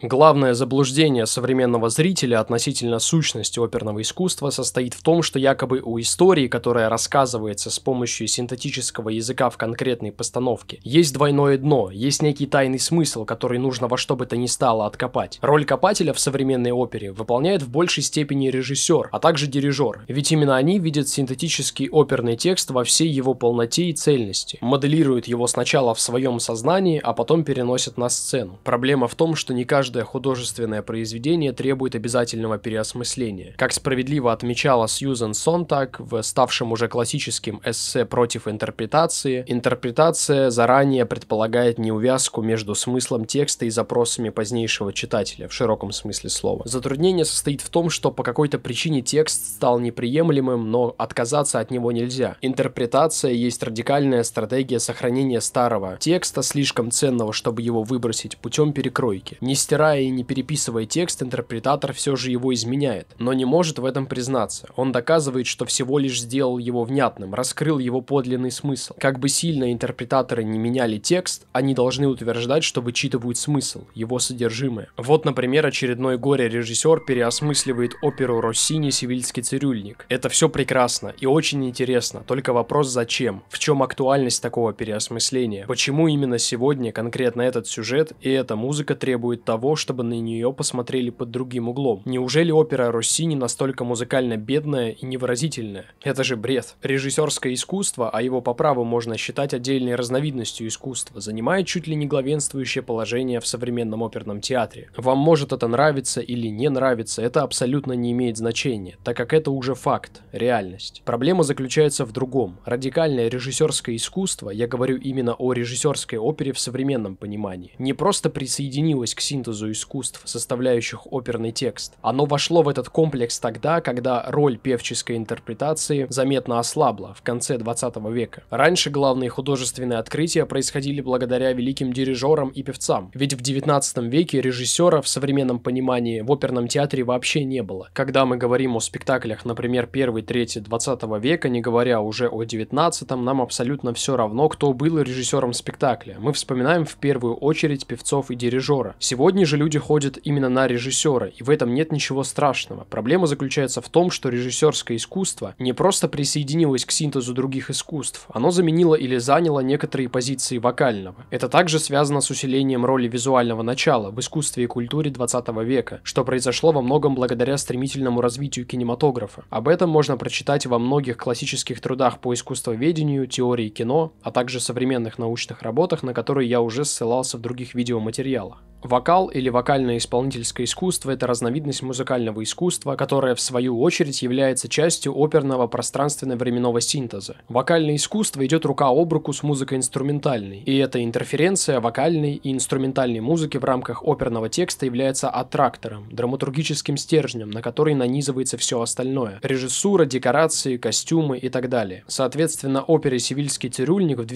Главное заблуждение современного зрителя относительно сущности оперного искусства состоит в том, что якобы у истории, которая рассказывается с помощью синтетического языка в конкретной постановке, есть двойное дно, есть некий тайный смысл, который нужно во что бы то ни стало откопать. Роль копателя в современной опере выполняет в большей степени режиссер, а также дирижер, ведь именно они видят синтетический оперный текст во всей его полноте и цельности, моделируют его сначала в своем сознании, а потом переносят на сцену. Проблема в том, что не каждый художественное произведение требует обязательного переосмысления. Как справедливо отмечала Сьюзен Сонтаг в ставшем уже классическим эссе «Против интерпретации», интерпретация заранее предполагает неувязку между смыслом текста и запросами позднейшего читателя, в широком смысле слова. Затруднение состоит в том, что по какой-то причине текст стал неприемлемым, но отказаться от него нельзя. Интерпретация есть радикальная стратегия сохранения старого текста, слишком ценного, чтобы его выбросить, путем перекройки. Не стирая и не переписывая текст, интерпретатор все же его изменяет, но не может в этом признаться. Он доказывает, что всего лишь сделал его внятным, раскрыл его подлинный смысл. Как бы сильно интерпретаторы не меняли текст, они должны утверждать, что вычитывают смысл, его содержимое. Вот, например, очередной горе-режиссер переосмысливает оперу Россини «Севильский цирюльник». Это все прекрасно и очень интересно, только вопрос зачем? В чем актуальность такого переосмысления? Почему именно сегодня конкретно этот сюжет и эта музыка требуют того, чтобы на нее посмотрели под другим углом? Неужели опера Россини настолько музыкально бедная и невыразительная? Это же бред. Режиссерское искусство, а его по праву можно считать отдельной разновидностью искусства, занимает чуть ли не главенствующее положение в современном оперном театре. Вам может это нравиться или не нравиться, это абсолютно не имеет значения, так как это уже факт, реальность. Проблема заключается в другом. Радикальное режиссерское искусство, я говорю именно о режиссерской опере в современном понимании, не просто присоединилось к синтезу искусств, составляющих оперный текст. Оно вошло в этот комплекс тогда, когда роль певческой интерпретации заметно ослабла в конце 20 века. Раньше главные художественные открытия происходили благодаря великим дирижерам и певцам, ведь в 19 веке режиссера в современном понимании в оперном театре вообще не было. Когда мы говорим о спектаклях, например, 1-3 20 века, не говоря уже о 19-м, нам абсолютно все равно, кто был режиссером спектакля. Мы вспоминаем в первую очередь певцов и дирижера. Сегодня же люди ходят именно на режиссера, и в этом нет ничего страшного. Проблема заключается в том, что режиссерское искусство не просто присоединилось к синтезу других искусств, оно заменило или заняло некоторые позиции вокального. Это также связано с усилением роли визуального начала в искусстве и культуре 20 века, что произошло во многом благодаря стремительному развитию кинематографа. Об этом можно прочитать во многих классических трудах по искусствоведению, теории кино, а также современных научных работах, на которые я уже ссылался в других видеоматериалах. Вокал или вокально-исполнительское искусство – это разновидность музыкального искусства, которая в свою очередь является частью оперного пространственно-временного синтеза. Вокальное искусство идет рука об руку с музыкой инструментальной, и эта интерференция вокальной и инструментальной музыки в рамках оперного текста является аттрактором, драматургическим стержнем, на который нанизывается все остальное – режиссура, декорации, костюмы и так далее. Соответственно, опере «Севильский цирюльник» в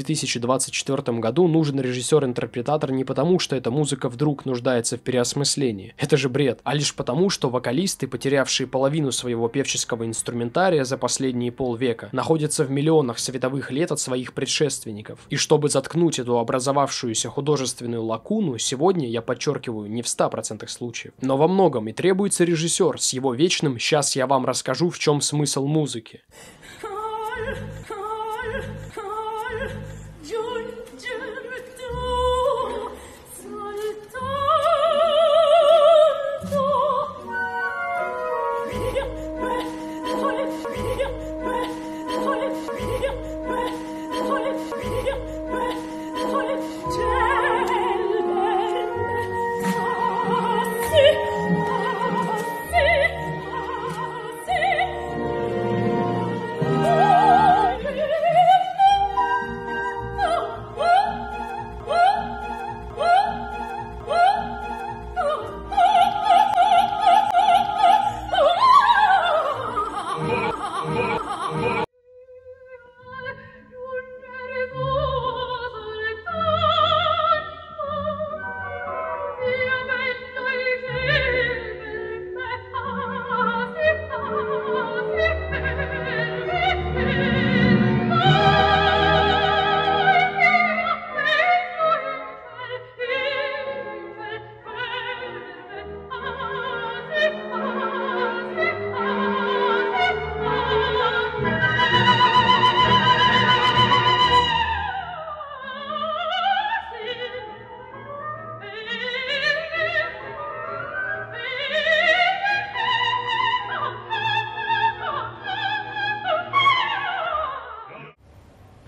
2024 году нужен режиссер-интерпретатор не потому, что эта музыка вдруг нуждается в переосмыслении. Это же бред. А лишь потому, что вокалисты, потерявшие половину своего певческого инструментария за последние полвека, находятся в миллионах световых лет от своих предшественников. И чтобы заткнуть эту образовавшуюся художественную лакуну, сегодня, я подчеркиваю, не в 100% случаев, но во многом и требуется режиссер с его вечным «сейчас я вам расскажу, в чем смысл музыки».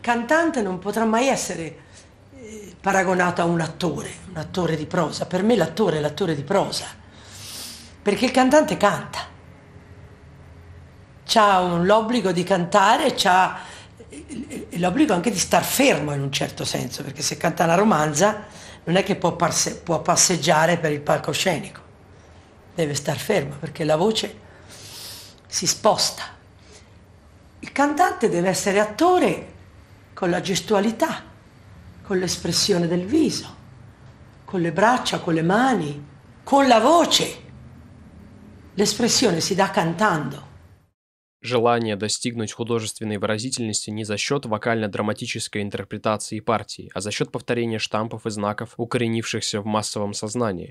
cantante non potrà mai essere paragonato a un attore di prosa. Per me l'attore è l'attore di prosa, perché il cantante canta, c'ha l'obbligo di cantare, c'ha l'obbligo anche di star fermo in un certo senso, perché se canta una romanza non è che può passeggiare per il palcoscenico, deve star fermo perché la voce si sposta. Il cantante deve essere attore con la gestualità, con l'espressione del viso, con le braccia, con le mani, con la voce. L'espressione si dà cantando. Желание достигнуть художественной выразительности не за счет вокально-драматической интерпретации партии, а за счет повторения штампов и знаков, укоренившихся в массовом сознании.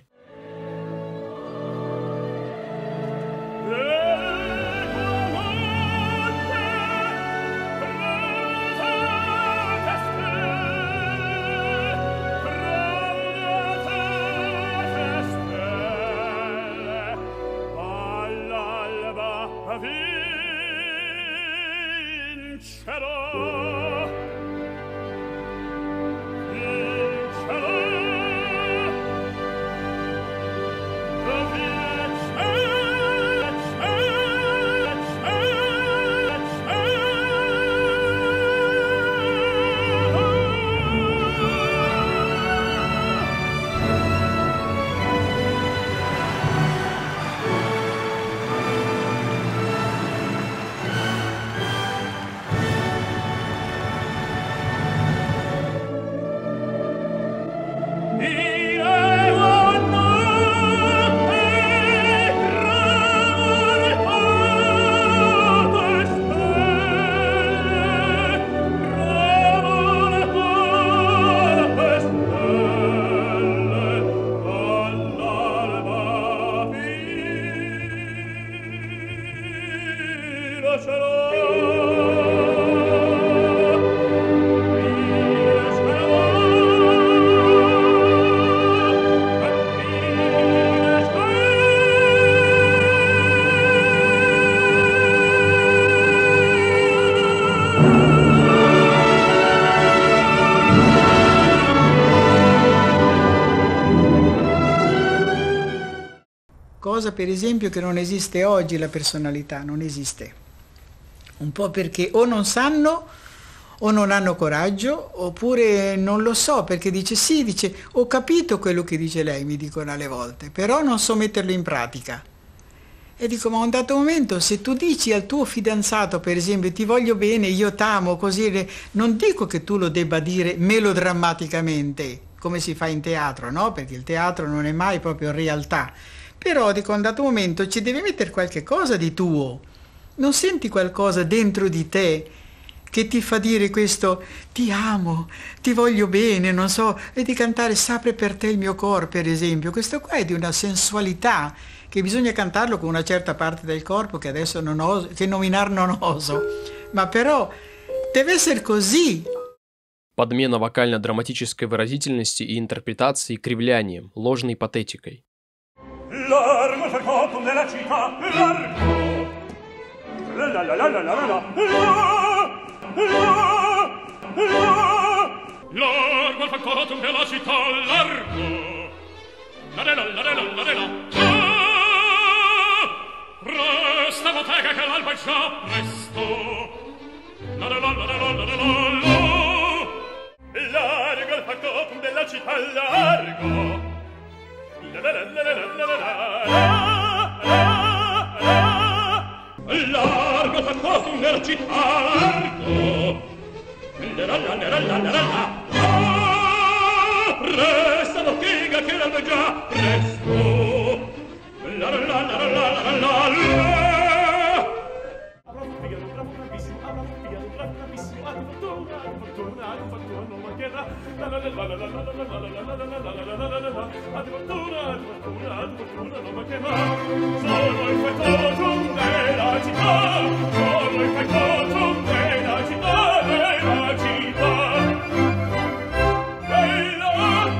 Cosa per esempio che non esiste oggi, la personalità, non esiste. Un po' perché o non sanno o non hanno coraggio, oppure non lo so, perché dice sì, dice ho capito quello che dice lei, mi dicono alle volte, però non so metterlo in pratica. E dico, ma a un dato momento se tu dici al tuo fidanzato per esempio ti voglio bene, io t'amo, così, non dico che tu lo debba dire melodrammaticamente, come si fa in teatro, no? Perché il teatro non è mai proprio realtà. Però dico, a un dato momento ci devi mettere qualche cosa di tuo. Non senti qualcosa dentro di te che ti fa dire questo, ti amo, ti voglio bene, non so, e di cantare S'apre per te il mio cor, per esempio. Questo qua è di una sensualità che bisogna cantarlo con una certa parte del corpo che adesso non oso, che nominar non oso, ma però deve essere così. Подмена вокально-драматической выразительности и интерпретации кривлянием, ложной патетикой. Largo il facottum della città, largo. La la la la la la la la. Largo il facottum della città, largo. La la la la la la la la. Resta bottega che l'alba è già presto. La la la la la la la la. Largo il facottum della città, largo. Largo facottum della città, largo. Resta bottega che l'alba è già presto. La la la la la la la la. Solo il facottum della città, solo il facottum della città, della città, della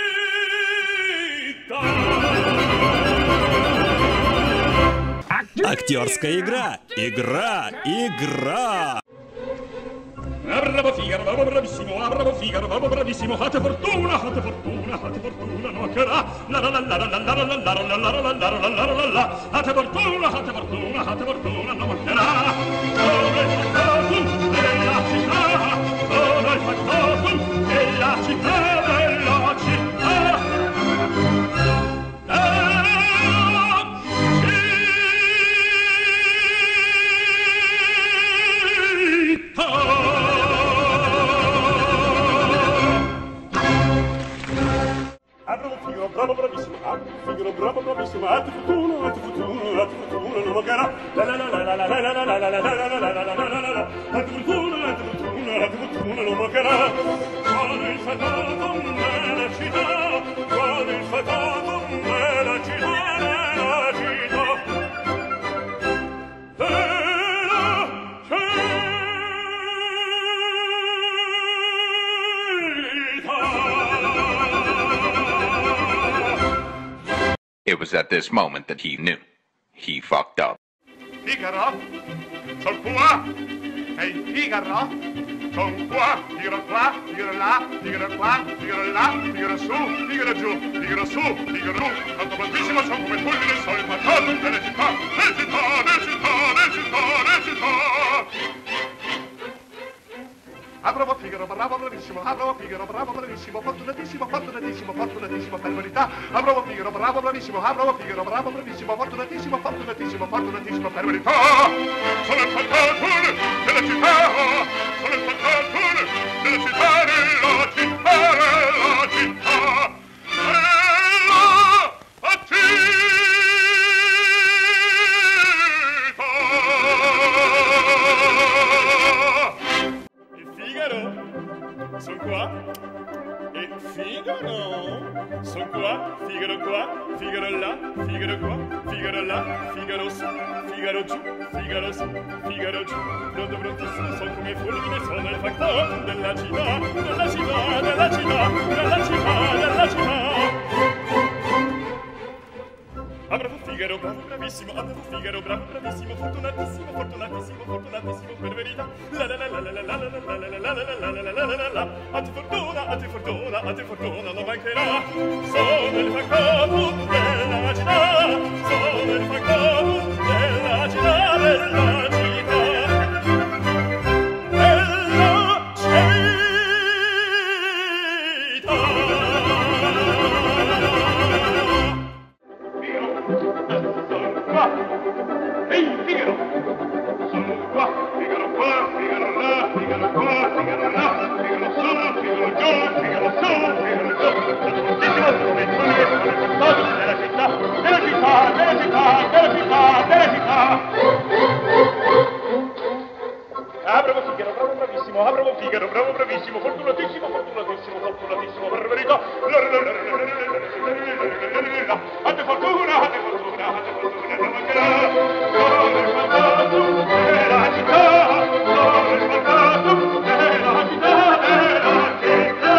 città. Актерская игра! Игра! Игра! Bravo Figaro, bravo bravissimo, bravo Figaro, bravo bravissimo, fate fortuna, non mancherà. La la la la la la la la la la la la la la la la. Fate fortuna, non mancherà. Sono il factotum della città, sono il factotum della città, della città. Bravo bravissimo, Figaro, bravo bravissimo, atti fortuna, non mancherà. La la la la la la la la la la la la la. Atti fortuna, non mancherà. Sono il fatatum della città, sono il fatatum della città, della città. It was at this moment that he knew. He fucked up. Figaro, sono qua. Ehi, Figaro, sono qua. Figaro qua, Figaro là, Figaro qua, Figaro là, Figaro su, Figaro giù, Figaro su, Figaro giù. Tanto bravissimo, sono come fulmine, sono il fantasma delle città, le città, le città, le città, le città. Bravo Figaro, bravo bravissimo, bravo Figaro, bravo bravissimo, fortunatissimo, fortunatissimo, fortunatissimo per verità. Bravo Figaro, bravo bravissimo, bravo Figaro, bravo bravissimo, fortunatissimo, fortunatissimo, fortunatissimo per verità. Sono il fantasma della città, sono il fantasma della città, della città, della città, della città. Sono qua, e Figaro, sono qua, Figaro là, Figaro qua, Figaro là, Figaro su, Figaro giù, Figaro su, Figaro giù, pronto prontissimo, sono come fulmine, sono il factotum della città, della città, della città, della città, della città. Bravo Figaro, bravo bravissimo, bravo Figaro, bravo bravissimo, fortunatissimo, fortunatissimo, fortunatissimo per verità. La la la la la la la la la la la la la la la la. A te fortuna, non mancherà. Sono il factotum della città, sono il factotum della città, della città. Ehi, Figaro! Sono qua, Figaro qua, Figaro là, Figaro qua, Figaro là, Figaro su, Figaro giù, Figaro su, Figaro giù. Fortissimo, come tu ne sono il fantasma della città, della città, della città, della città, della città. Bravo Figaro, bravo bravissimo, bravo Figaro, bravo bravissimo, fortunatissimo, fortunatissimo, fortunatissimo, per verità. A te fortuna, a te fortuna, a te fortuna, non mancherà. Sono il fantasma della città, sono il fantasma della città, della città,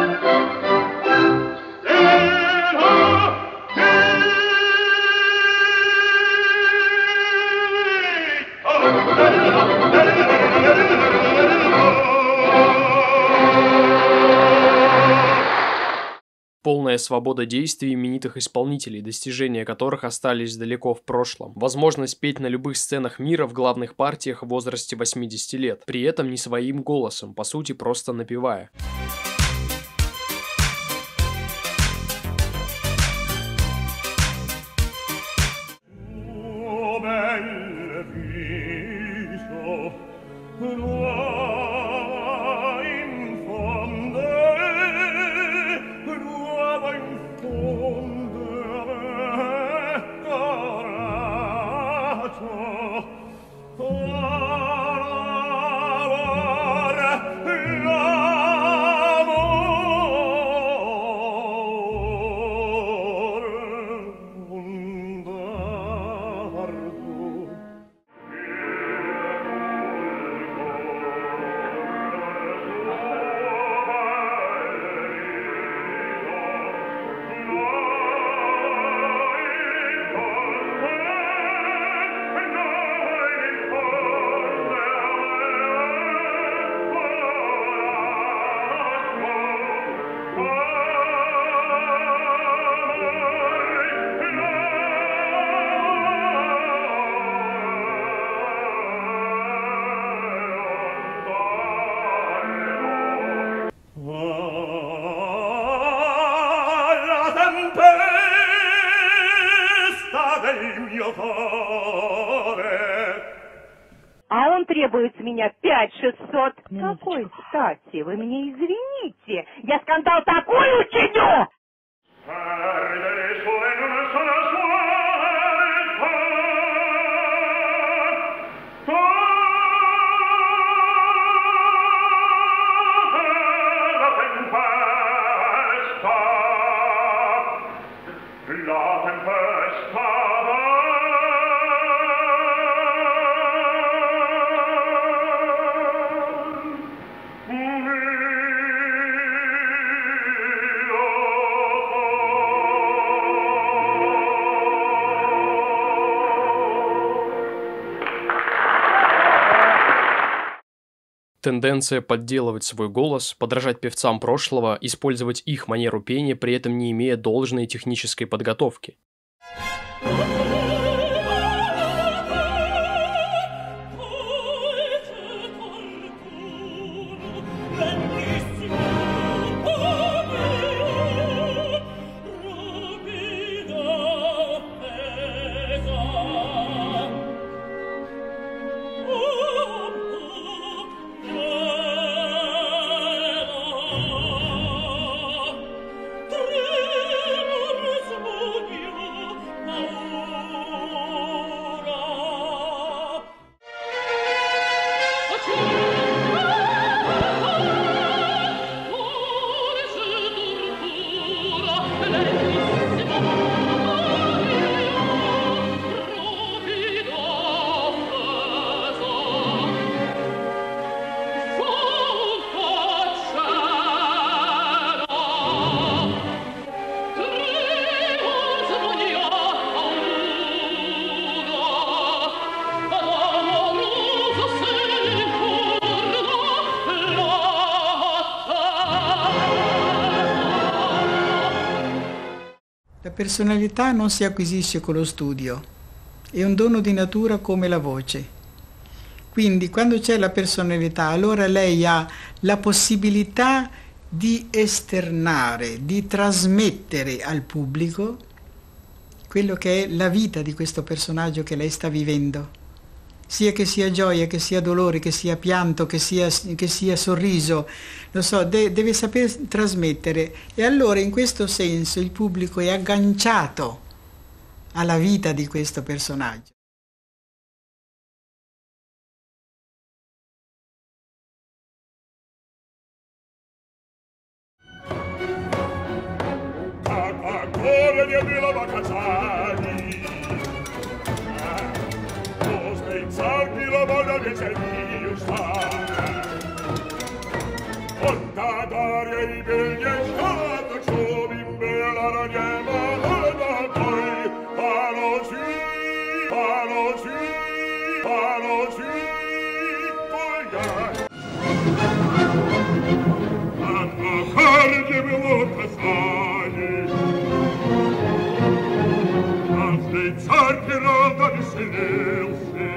Полная свобода действий именитых исполнителей, достижения которых остались далеко в прошлом. Возможность петь на любых сценах мира в главных партиях в возрасте 80 лет, при этом не своим голосом, по сути просто напевая. del mio cuore. А он требует с меня 5-600. Какой стати? Вы мне извините. Я скандал такой учиню! Тенденция подделывать свой голос, подражать певцам прошлого, использовать их манеру пения, при этом не имея должной технической подготовки. La personalità non si acquisisce con lo studio, è un dono di natura come la voce. Quindi quando c'è la personalità, allora lei ha la possibilità di esternare, di trasmettere al pubblico quello che è la vita di questo personaggio che lei sta vivendo. Sia che sia gioia, che sia dolore, che sia pianto, che sia sorriso, lo so, deve saper trasmettere. E allora in questo senso il pubblico è agganciato alla vita di questo personaggio. Ancora di Adela Bacazzani, lo sprezzarmi la voglia di servire Conta d'aria i belli e sciata, ciò in bella ragnema, da poi, pano sì, cogliai. Che veloce sai, a sprezzar che roda di silenzi,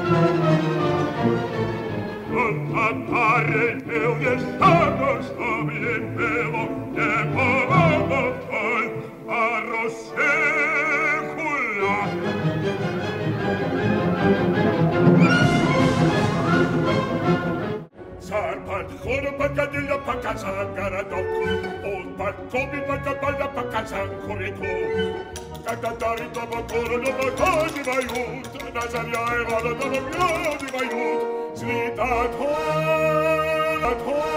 contattare il mio destino stabile in pelo, e poi a rossecula. Sarpatcone paccadilla paccazangara doc, un paccomi paccapalla paccazangorico. Cacatari dopo coro dopo cose vaiut, Nazaria e vado dopo gradi vaiut, slita tola,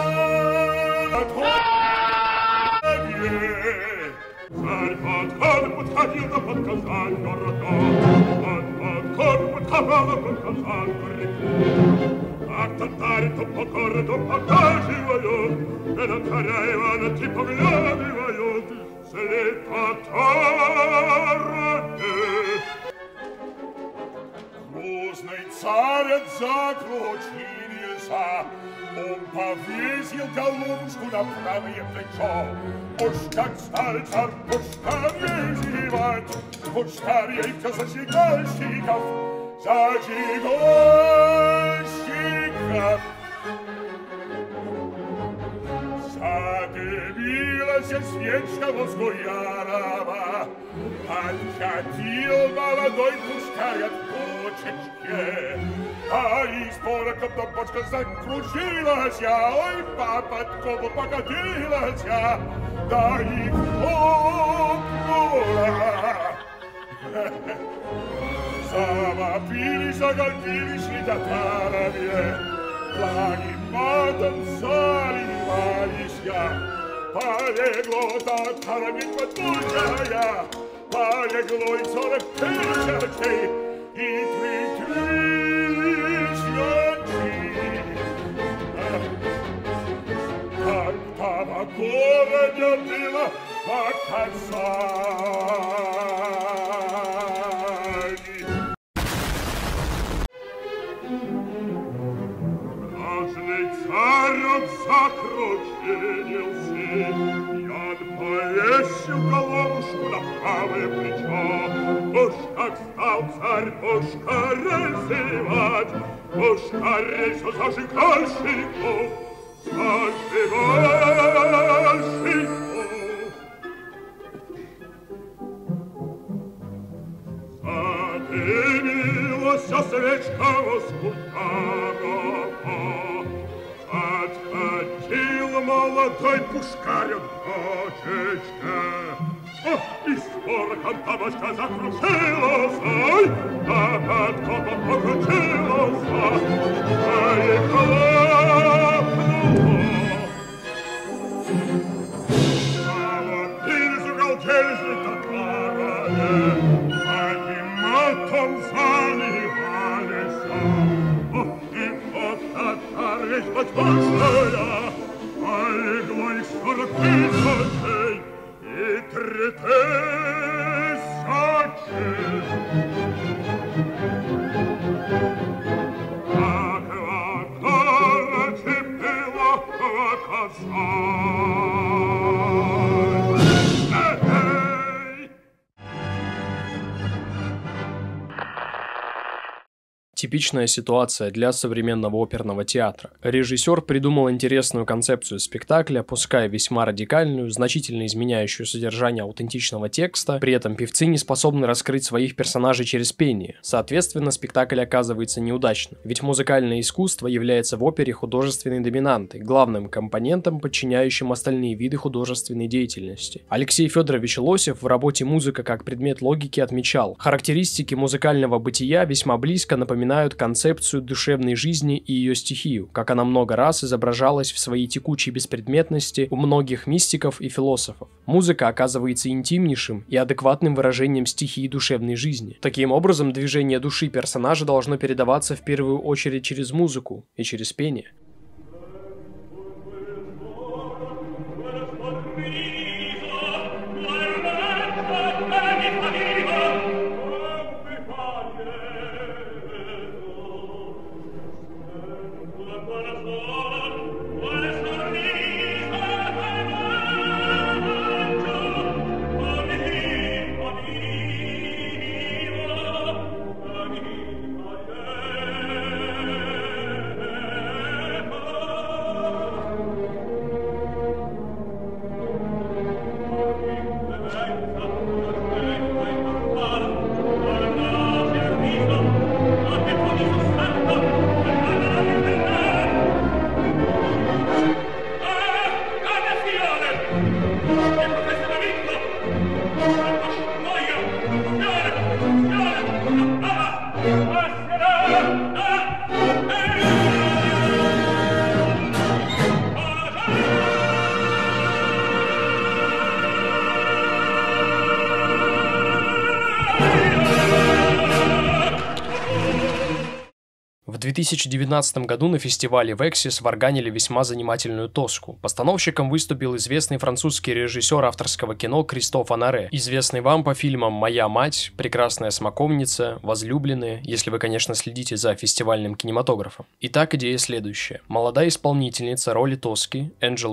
Sarpatcone paccadilla paccazangara doc, Sarpatcone paccapalla paccazangorico. A cantare troppo corre, troppo casi vaiut, e la careva tipo gradi vaiut, se le татары. Грозный царь заключился, он повесил головушку на правое плечо. Уж как стал царь пушкарей зевать, пушкарей-то зажигальщиков, Задымилась свечка возгуярова, а Катил молодой пушкарь от почечке, а из пороком бочка закружилась я, ой, по подкову покатилась я, да и хлопнула. Завопили, заголпили, шли татарами, плаги матом заливались я. Полегло татарами подбучая, полегло и 40 тысячей, и 3 тысячи. Как-то в городе было показание. Каждый царь от закрученился, яд повесил головушку на правое плечо. Уж как стал царь пушкарей зевать, пушкарей со зажигальщиков, зажигальщиков. Задымилась свечка воскуртанова, отходил молодой пушкарь от бочечки. Из порохом табачка закрушилась, а подкопом покрутилась, а и хлопнула. Завопили, загалдели татарами, матом заливались, и от татар весь подпольная, полегло их 40 тысячей, и 3 тысячи. Как в городе было показать. Типичная ситуация для современного оперного театра. Режиссер придумал интересную концепцию спектакля, пускай весьма радикальную, значительно изменяющую содержание аутентичного текста, при этом певцы не способны раскрыть своих персонажей через пение. Соответственно, спектакль оказывается неудачным, ведь музыкальное искусство является в опере художественной доминантой, главным компонентом, подчиняющим остальные виды художественной деятельности. Алексей Федорович Лосев в работе «Музыка как предмет логики» отмечал: характеристики музыкального бытия весьма близко напоминают концепцию душевной жизни и ее стихию, как она много раз изображалась в своей текучей беспредметности у многих мистиков и философов. Музыка оказывается интимнейшим и адекватным выражением стихии душевной жизни. Таким образом, движение души персонажа должно передаваться в первую очередь через музыку и через пение. В 2019 году на фестивале Вексис сварганили весьма занимательную тоску. Постановщиком выступил известный французский режиссер авторского кино Кристоф Анаре, известный вам по фильмам «Моя мать», «Прекрасная смоковница», «Возлюбленные», если вы, конечно, следите за фестивальным кинематографом. Итак, идея следующая. Молодая исполнительница роли Тоски, Энджел Блю,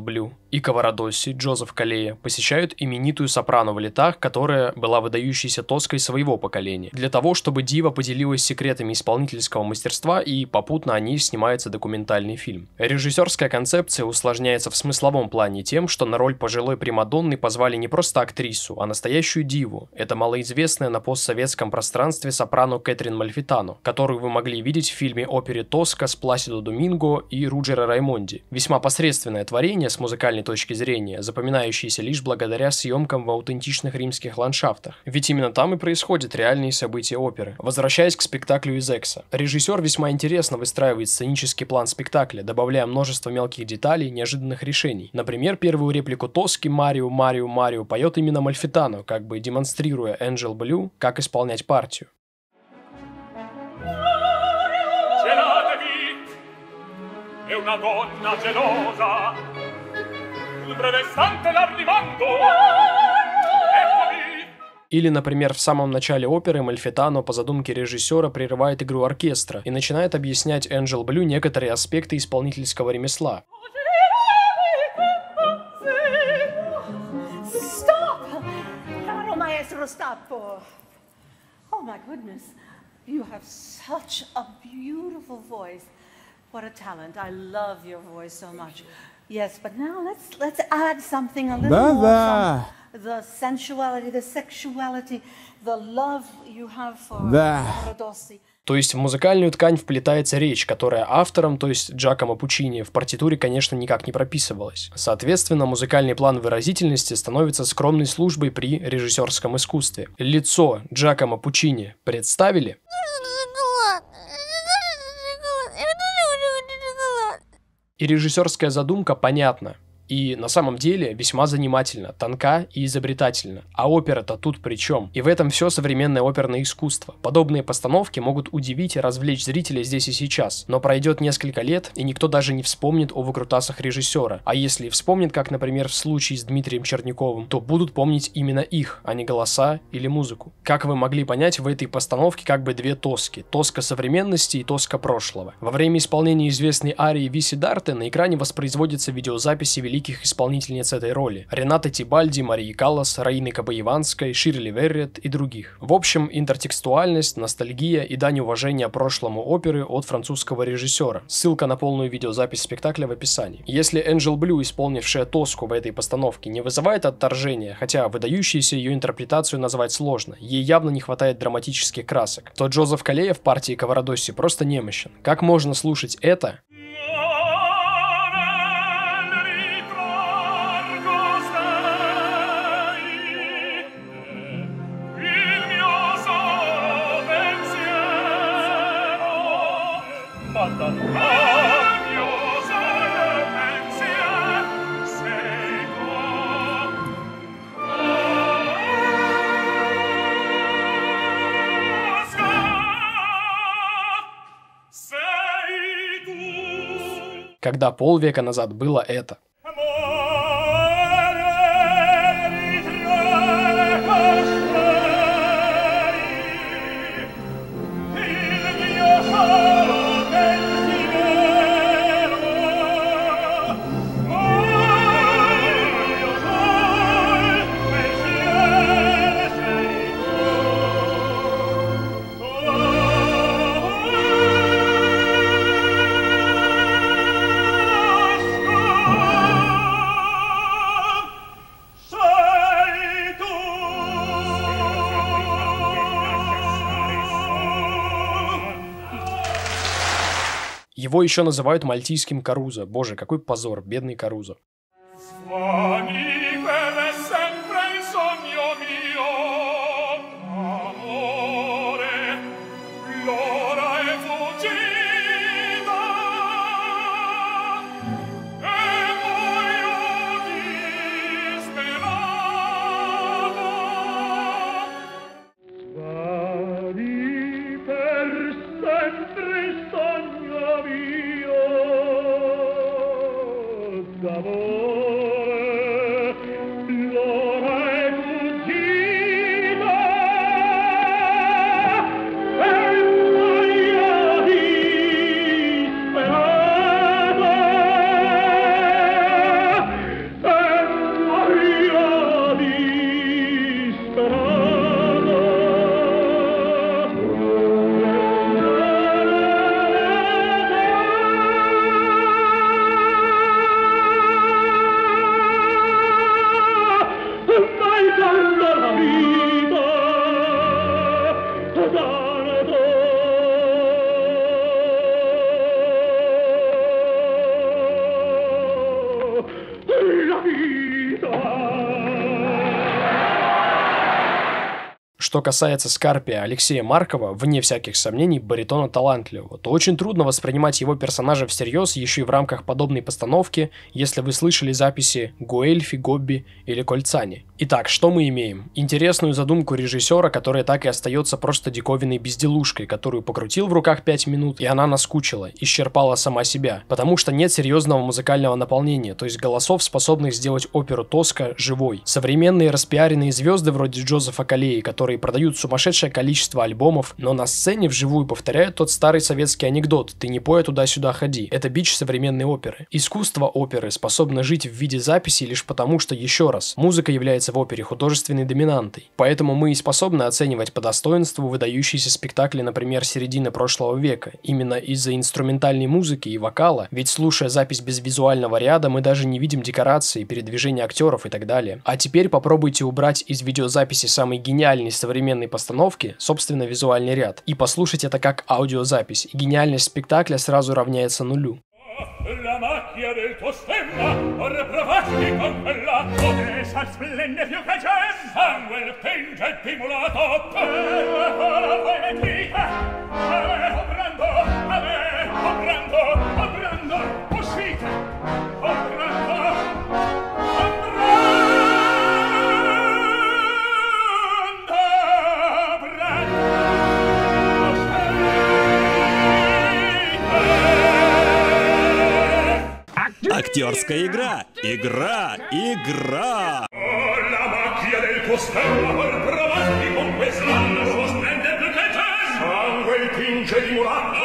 и Каварадосси, Джозеф Калея, посещают именитую сопрано в летах, которая была выдающейся тоской своего поколения, для того, чтобы дива поделилась секретами исполнительского мастерства, и попутно о ней снимается документальный фильм. Режиссерская концепция усложняется в смысловом плане тем, что на роль пожилой примадонны позвали не просто актрису, а настоящую диву. Это малоизвестная на постсоветском пространстве сопрано Кэтрин Мальфитано, которую вы могли видеть в фильме-опере «Тоска» с Пласидо Доминго и Руджеро Раймонди. Весьма посредственное творение с музыкальной точки зрения, запоминающееся лишь благодаря съемкам в аутентичных римских ландшафтах. Ведь именно там и происходят реальные события оперы. Возвращаясь к спектаклю из «Экса», режиссер весьма интересно выстраивает сценический план спектакля, добавляя множество мелких деталей, неожиданных решений. Например, первую реплику Тоски «Марио, Марио, Марио» поет именно Мальфитано, как бы демонстрируя Энджел Блю, как исполнять партию. È una donna gelosa, il breve istante l'arrivando, eccomi. Или, например, в самом начале оперы Мальфитано по задумке режиссера прерывает игру оркестра и начинает объяснять Энджел Блю некоторые аспекты исполнительского ремесла. Stop! Caro maestro, stop! Oh my goodness, you have such a beautiful voice. What a talent. I love your voice so much. Yes, but now let's add something a little more from the sensuality, the sexuality, the love you have for Cavaradossi. То есть в музыкальную ткань вплетается речь, которая автором, то есть Джакомо Пуччини, в партитуре, конечно, никак не прописывалась. Соответственно, музыкальный план выразительности становится скромной службой при режиссерском искусстве. Лицо Джакомо Пуччини представили? И режиссерская задумка понятна. И на самом деле весьма занимательна, тонка и изобретательна. А опера-то тут при чем? И в этом все современное оперное искусство. Подобные постановки могут удивить и развлечь зрителя здесь и сейчас. Но пройдет несколько лет, и никто даже не вспомнит о выкрутасах режиссера. А если и вспомнит, как, например, в случае с Дмитрием Черняковым, то будут помнить именно их, а не голоса или музыку. Как вы могли понять, в этой постановке как бы две тоски. Тоска современности и тоска прошлого. Во время исполнения известной арии Виси Дарте на экране воспроизводятся видеозаписи великих исполнительниц этой роли: Рената Тибальди, Марии Каллас, Раины Кабаеванской, Ширли Веррет и других. В общем, интертекстуальность, ностальгия и дань уважения прошлому оперы от французского режиссера. Ссылка на полную видеозапись спектакля в описании. Если Энджел Блю, исполнившая Тоску в этой постановке, не вызывает отторжения, хотя выдающуюся ее интерпретацию назвать сложно, ей явно не хватает драматических красок, то Джозеф Калея в партии Каварадосси просто немощен. Как можно слушать это когда полвека назад было это? Его еще называют мальтийским Карузо. Боже, какой позор, бедный Карузо. d'amore, Что касается Скарпия Алексея Маркова, вне всяких сомнений, баритона талантливого, то очень трудно воспринимать его персонажа всерьез еще и в рамках подобной постановки, если вы слышали записи Гуэльфи, Гобби или Кольцани. Итак, что мы имеем? Интересную задумку режиссера, которая так и остается просто диковинной безделушкой, которую покрутил в руках 5 минут, и она наскучила, исчерпала сама себя, потому что нет серьезного музыкального наполнения, то есть голосов, способных сделать оперу Тоска живой. Современные распиаренные звезды вроде Джозефа Калеи, которые продают сумасшедшее количество альбомов, но на сцене вживую повторяют тот старый советский анекдот «ты не пой, а туда-сюда ходи». Это бич современной оперы. Искусство оперы способно жить в виде записи лишь потому, что, еще раз, музыка является в опере художественной доминантой. Поэтому мы и способны оценивать по достоинству выдающиеся спектакли, например, середины прошлого века, именно из-за инструментальной музыки и вокала, ведь слушая запись без визуального ряда, мы даже не видим декорации, передвижения актеров и так далее. А теперь попробуйте убрать из видеозаписи самый гениальный современной постановки, собственно, визуальный ряд, и послушать это как аудиозапись, и гениальность спектакля сразу равняется нулю. La macchia del tuo stemma, ora provasti con quell'atto che s'asplende più che c'è, sangue il tinge dimulato, per la gola vuoi mentita, obrando, uscite, obrando, Актерская игра! Игра! Игра! La macchia del tuo stemma, ora provasti con quest'atto che s'asplende più che c'è, sangue il tinge dimulato,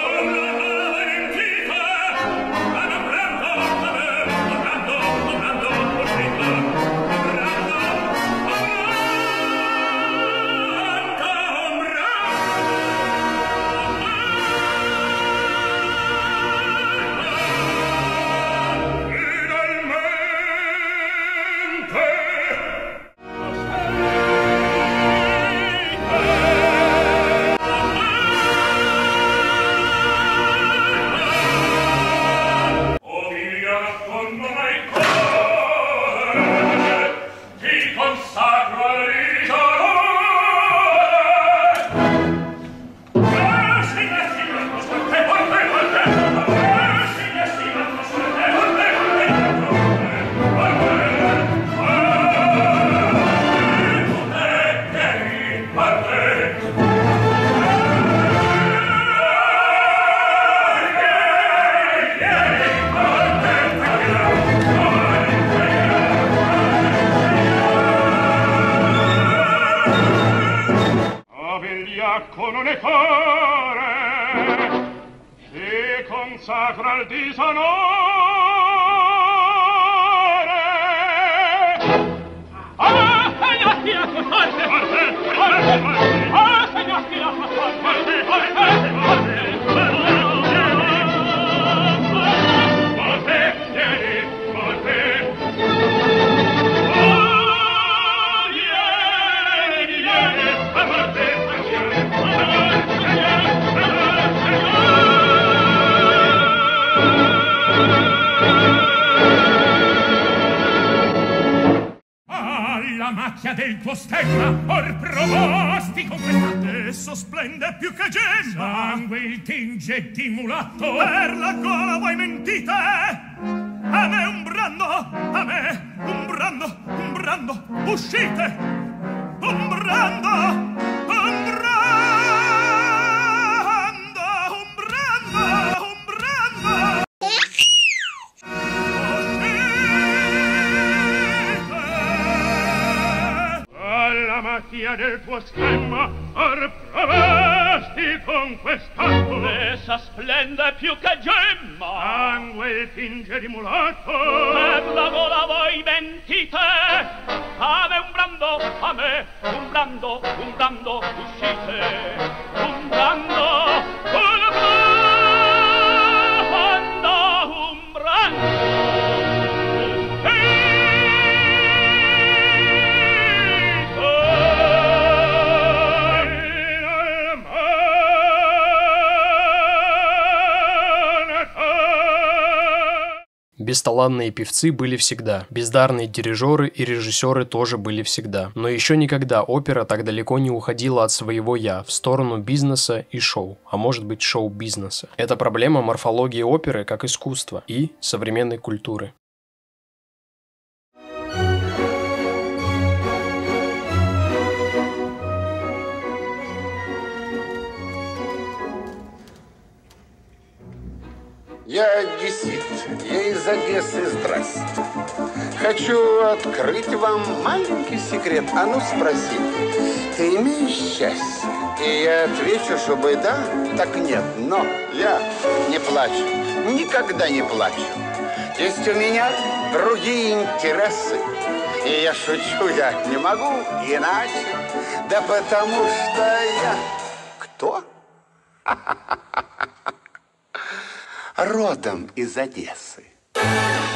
con un cuore si consacra al disonore. Segnati la tua forte, segnati la tua forte, la macchia del tuo stemma, or provasti con quest'atto, esso splende più che gemma, sangue il tinge di mulatto, per la gola vuoi mentite, a me un brando, uscite, un brando, del tuo stemma, or provasti con quest'atto, essa splende più che gemma, sangue il tinge di mulatto, per la gola voi mentite, a me un brando, uscite, un brando, Бесталанные певцы были всегда, бездарные дирижеры и режиссеры тоже были всегда. Но еще никогда опера так далеко не уходила от своего «я» в сторону бизнеса и шоу, а может быть шоу-бизнеса. Это проблема морфологии оперы как искусства и современной культуры. Я одессит, я из Одессы, здрасте. Хочу открыть вам маленький секрет. А ну спроси, ты имеешь счастье? И я отвечу, чтобы да, так нет. Но я не плачу, никогда не плачу. Есть у меня другие интересы. И я шучу, я не могу иначе. Да потому что я... Кто? Родом из Одессы.